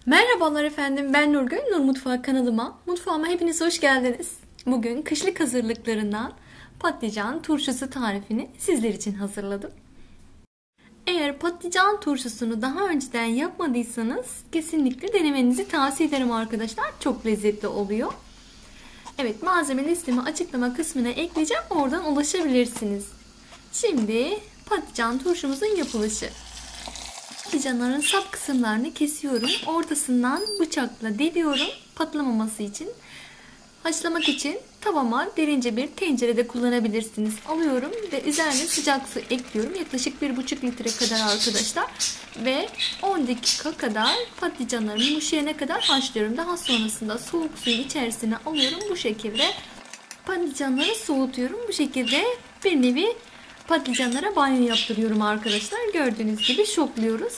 Merhabalar efendim, ben Nurgül. Nur Mutfağı mutfağıma hepiniz hoş geldiniz. Bugün kışlık hazırlıklarından patlıcan turşusu tarifini sizler için hazırladım. Eğer patlıcan turşusunu daha önceden yapmadıysanız kesinlikle denemenizi tavsiye ederim arkadaşlar. Çok lezzetli oluyor. Evet, malzeme listemi açıklama kısmına ekleyeceğim. Oradan ulaşabilirsiniz. Şimdi patlıcan turşumuzun yapılışı. Patlıcanların sap kısımlarını kesiyorum. Ortasından bıçakla deliyorum. Patlamaması için. Haşlamak için tavama derince bir tencerede kullanabilirsiniz. Alıyorum ve üzerine sıcak su ekliyorum. Yaklaşık 1,5 litre kadar arkadaşlar. Ve 10 dakika kadar patlıcanlarımı yumuşayana kadar haşlıyorum. Daha sonrasında soğuk suyun içerisine alıyorum. Bu şekilde patlıcanları soğutuyorum. Bu şekilde bir nevi patlıcanlara banyo yaptırıyorum arkadaşlar. Gördüğünüz gibi şokluyoruz.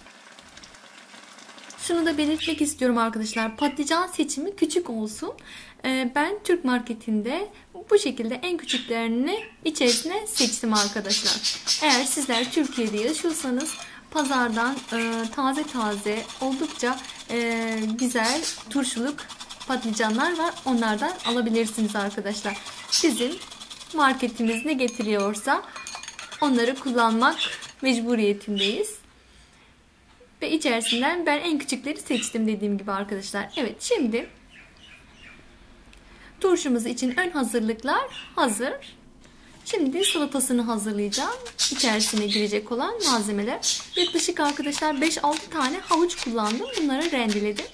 Şunu da belirtmek istiyorum arkadaşlar. Patlıcan seçimi küçük olsun. Ben Türk marketinde bu şekilde en küçüklerini içerisine seçtim arkadaşlar. Eğer sizler Türkiye'de yaşıyorsanız pazardan taze taze oldukça güzel turşuluk patlıcanlar var. Onlardan alabilirsiniz arkadaşlar. Bizim marketimiz ne getiriyorsa onları kullanmak mecburiyetindeyiz. Ve içerisinden ben en küçükleri seçtim dediğim gibi arkadaşlar. Evet, şimdi turşumuz için ön hazırlıklar hazır. Şimdi salatasını hazırlayacağım. İçerisine girecek olan malzemeler. Yaklaşık arkadaşlar 5-6 tane havuç kullandım. Bunları rendeledim.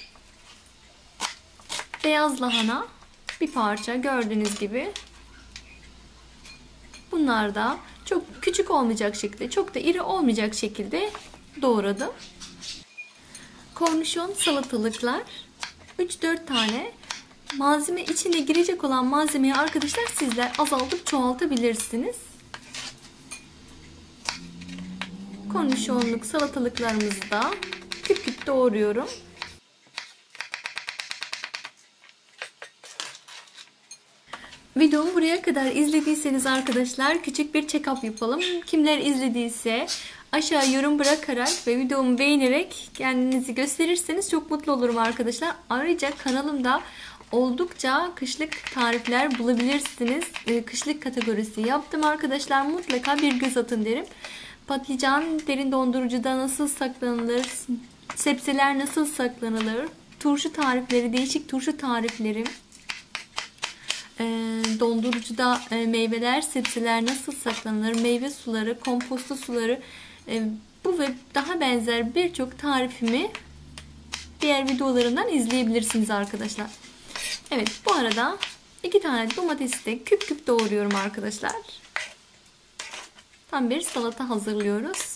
Beyaz lahana bir parça gördüğünüz gibi. Bunlar da çok küçük olmayacak şekilde, çok da iri olmayacak şekilde doğradım. Kornişon salatalıklar 3-4 tane. Malzeme içine girecek olan malzemeyi arkadaşlar sizler azaltıp çoğaltabilirsiniz. Kornişonluk salatalıklarımızı da küp küp doğruyorum. Videomu buraya kadar izlediyseniz arkadaşlar küçük bir check-up yapalım. Kimler izlediyse aşağı yorum bırakarak ve videomu beğenerek kendinizi gösterirseniz çok mutlu olurum arkadaşlar. Ayrıca kanalımda oldukça kışlık tarifler bulabilirsiniz. Kışlık kategorisi yaptım arkadaşlar. Mutlaka bir göz atın derim. Patlıcan derin dondurucuda nasıl saklanılır? Sebzeler nasıl saklanılır? Turşu tarifleri, değişik turşu tariflerim. Dondurucuda meyveler, sebzeler nasıl saklanır, meyve suları, komposto suları, bu ve daha benzer birçok tarifimi diğer videolarımdan izleyebilirsiniz arkadaşlar. Evet, bu arada 2 tane domatesi de küp küp doğruyorum arkadaşlar. Tam bir salata hazırlıyoruz.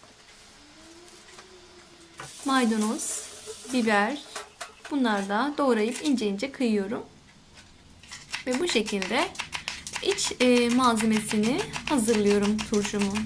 Maydanoz, biber, bunları da doğrayıp ince ince kıyıyorum. Ve bu şekilde iç malzemesini hazırlıyorum turşumun.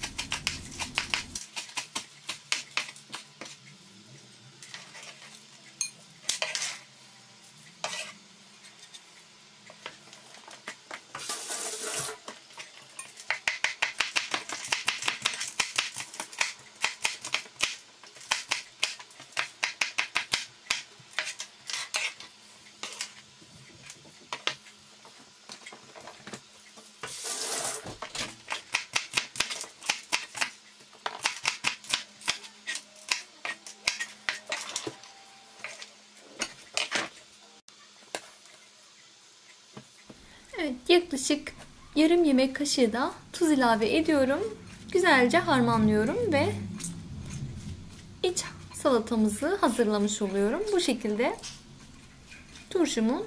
Evet, yaklaşık yarım yemek kaşığı da tuz ilave ediyorum. Güzelce harmanlıyorum ve iç salatamızı hazırlamış oluyorum. Bu şekilde turşumun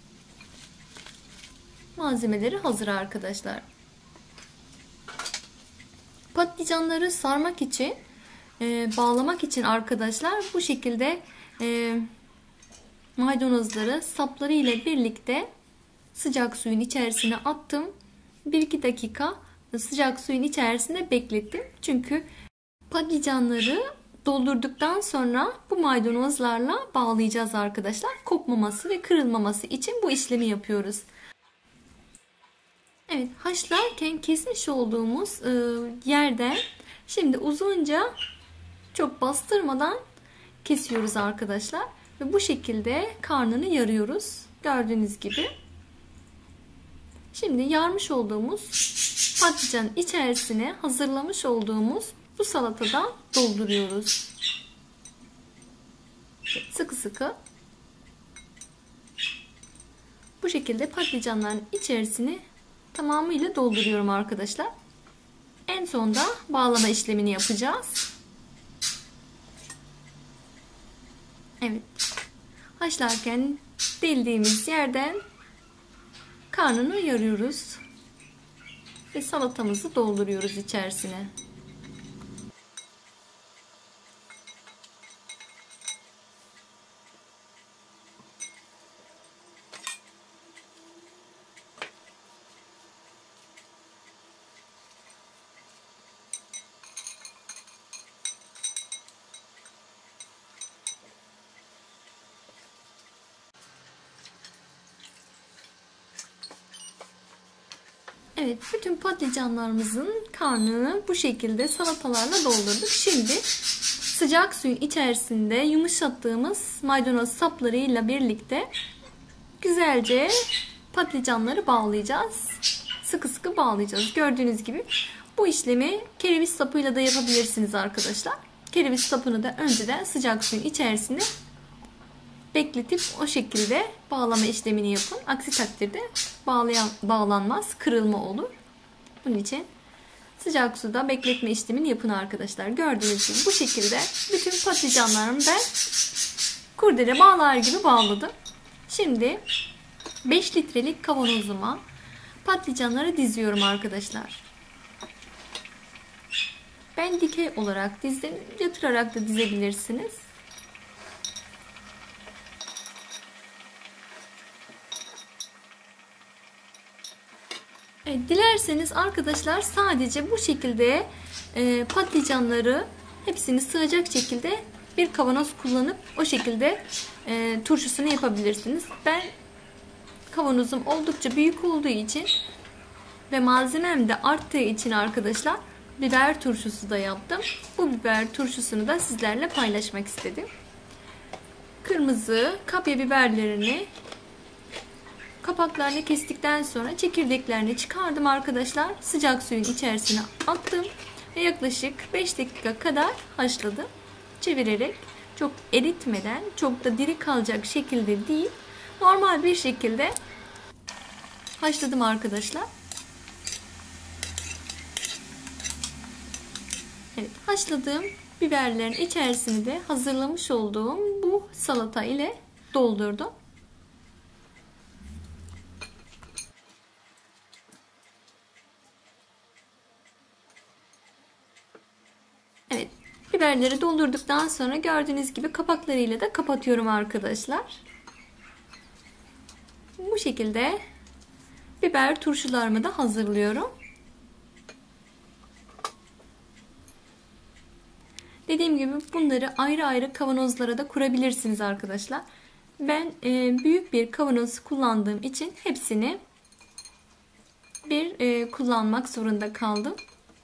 malzemeleri hazır arkadaşlar. Patlıcanları sarmak için, bağlamak için arkadaşlar bu şekilde maydanozları sapları ile birlikte sıcak suyun içerisine attım. 1-2 dakika sıcak suyun içerisinde beklettim. Çünkü patlıcanları doldurduktan sonra bu maydanozlarla bağlayacağız arkadaşlar. Kopmaması ve kırılmaması için bu işlemi yapıyoruz. Evet, haşlarken kesmiş olduğumuz yerden şimdi uzunca, çok bastırmadan kesiyoruz arkadaşlar. Ve bu şekilde karnını yarıyoruz. Gördüğünüz gibi. Şimdi yarmış olduğumuz patlıcanın içerisine hazırlamış olduğumuz bu salatadan dolduruyoruz. Sıkı sıkı. Bu şekilde patlıcanların içerisini tamamıyla dolduruyorum arkadaşlar. En sonda bağlama işlemini yapacağız. Evet. Haşlarken deldiğimiz yerden karnını yarıyoruz. Ve salatamızı dolduruyoruz içerisine. Evet, bütün patlıcanlarımızın karnını bu şekilde salatalarla doldurduk. Şimdi sıcak suyun içerisinde yumuşattığımız maydanoz saplarıyla birlikte güzelce patlıcanları bağlayacağız. Sıkı sıkı bağlayacağız. Gördüğünüz gibi bu işlemi kereviz sapıyla da yapabilirsiniz arkadaşlar. Kereviz sapını da önceden sıcak suyun içerisinde bekletip o şekilde bağlama işlemini yapın. Aksi takdirde bağlanmaz, kırılma olur. Bunun için sıcak suda bekletme işlemini yapın arkadaşlar. Gördüğünüz gibi bu şekilde bütün patlıcanlarımı ben kurdele bağlar gibi bağladım. Şimdi 5 litrelik kavanozuma patlıcanları diziyorum arkadaşlar. Ben dikey olarak dizdim. Yatırarak da dizebilirsiniz. Evet, dilerseniz arkadaşlar sadece bu şekilde patlıcanları hepsini sığacak şekilde bir kavanoz kullanıp o şekilde turşusunu yapabilirsiniz. Ben kavanozum oldukça büyük olduğu için ve malzemem de arttığı için arkadaşlar biber turşusu da yaptım. Bu biber turşusunu da sizlerle paylaşmak istedim. Kırmızı kapya biberlerini kapaklarını kestikten sonra çekirdeklerini çıkardım arkadaşlar. Sıcak suyun içerisine attım ve yaklaşık 5 dakika kadar haşladım. Çevirerek çok eritmeden, çok da diri kalacak şekilde değil, normal bir şekilde haşladım arkadaşlar. Evet, haşladığım biberlerin içerisini de hazırlamış olduğum bu salata ile doldurdum. Evet, biberleri doldurduktan sonra gördüğünüz gibi kapaklarıyla da kapatıyorum arkadaşlar. Bu şekilde biber turşularımı da hazırlıyorum. Dediğim gibi bunları ayrı ayrı kavanozlara da kurabilirsiniz arkadaşlar. Ben büyük bir kavanoz kullandığım için hepsini bir kullanmak zorunda kaldım.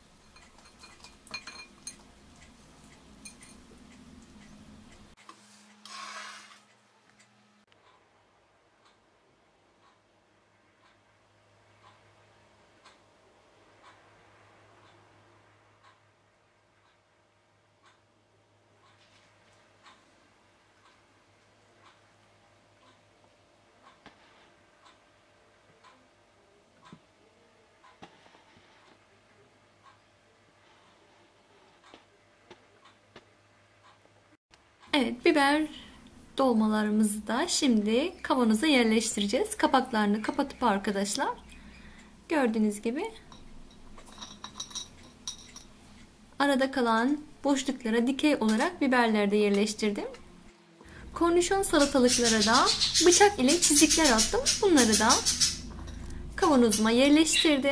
Evet, biber dolmalarımızı da şimdi kavanoza yerleştireceğiz. Kapaklarını kapatıp arkadaşlar gördüğünüz gibi arada kalan boşluklara dikey olarak biberleri de yerleştirdim. Kornişon salatalıklara da bıçak ile çizikler attım. Bunları da kavanozuma yerleştirdim.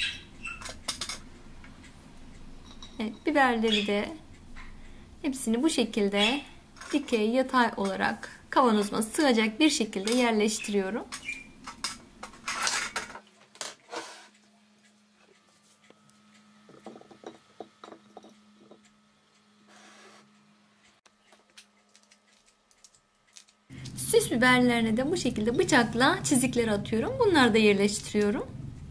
Evet, biberleri de hepsini bu şekilde dikey, yatay olarak kavanozuma sığacak bir şekilde yerleştiriyorum. Süs biberlerine de bu şekilde bıçakla çizikler atıyorum. Bunları da yerleştiriyorum.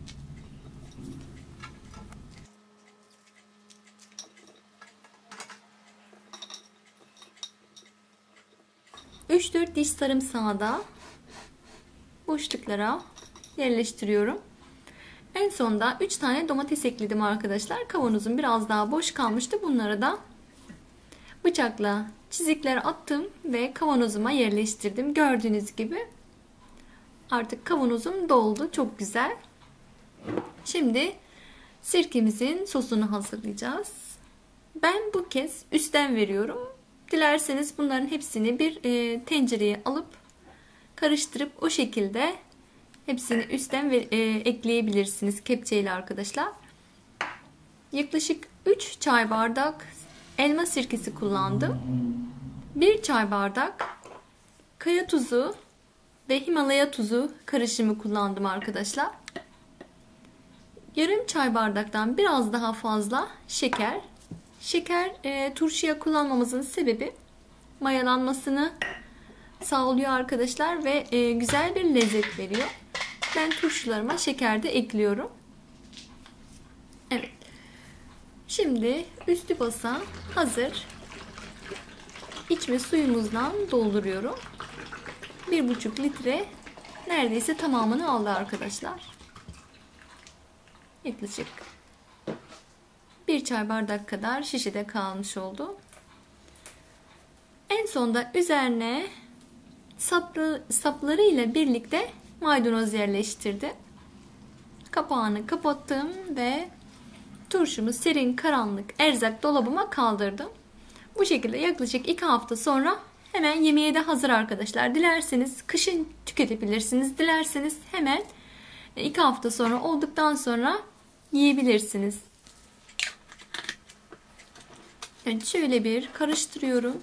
Üç 4 diş sarımsağı da boşluklara yerleştiriyorum. En sonda 3 tane domates ekledim arkadaşlar. Kavanozum biraz daha boş kalmıştı. Bunları da bıçakla çizikler attım ve kavanozuma yerleştirdim. Gördüğünüz gibi artık kavanozum doldu. Çok güzel. Şimdi sirkemizin sosunu hazırlayacağız. Ben bu kez üstten veriyorum. Dilerseniz bunların hepsini bir tencereye alıp karıştırıp o şekilde hepsini üstten ekleyebilirsiniz kepçeyle arkadaşlar. Yaklaşık 3 çay bardak elma sirkesi kullandım. 1 çay bardak kaya tuzu ve Himalaya tuzu karışımı kullandım arkadaşlar. Yarım çay bardaktan biraz daha fazla şeker. Şeker turşuya kullanmamızın sebebi mayalanmasını sağlıyor arkadaşlar ve güzel bir lezzet veriyor. Ben turşularıma şeker de ekliyorum. Evet. Şimdi üstü basa hazır içme suyumuzdan dolduruyorum. 1,5 litre neredeyse tamamını aldı arkadaşlar. Yaklaşık 1 çay bardak kadar şişede kalmış oldu. En sonda üzerine sapları ile birlikte maydanoz yerleştirdim. Kapağını kapattım ve turşumu serin karanlık erzak dolabıma kaldırdım. Bu şekilde yaklaşık 2 hafta sonra hemen yemeğe de hazır arkadaşlar. Dilerseniz kışın tüketebilirsiniz. Dilerseniz hemen 2 hafta sonra olduktan sonra yiyebilirsiniz. Evet, şöyle bir karıştırıyorum.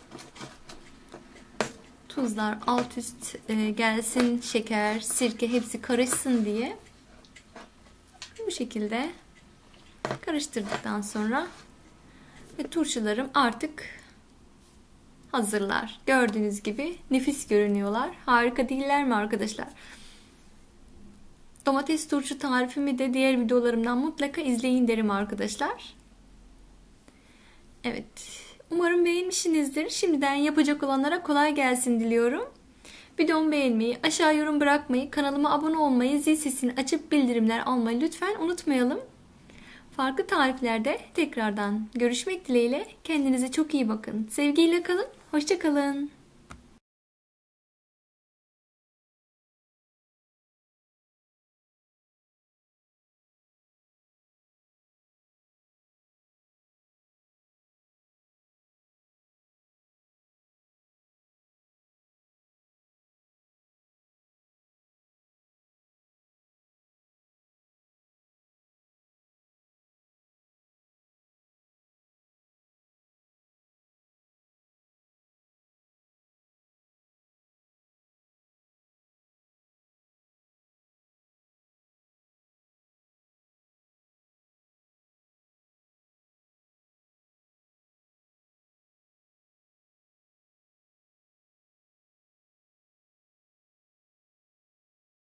Tuzlar alt üst gelsin, şeker, sirke hepsi karışsın diye. Bu şekilde karıştırdıktan sonra ve turşularım artık hazırlar. Gördüğünüz gibi nefis görünüyorlar. Harika değiller mi arkadaşlar? Domates turşu tarifimi de diğer videolarımdan mutlaka izleyin derim arkadaşlar. Evet. Umarım beğenmişsinizdir. Şimdiden yapacak olanlara kolay gelsin diliyorum. Videomu beğenmeyi, aşağı yorum bırakmayı, kanalıma abone olmayı, zil sesini açıp bildirimler almayı lütfen unutmayalım. Farklı tariflerde tekrardan görüşmek dileğiyle. Kendinize çok iyi bakın. Sevgiyle kalın. Hoşça kalın.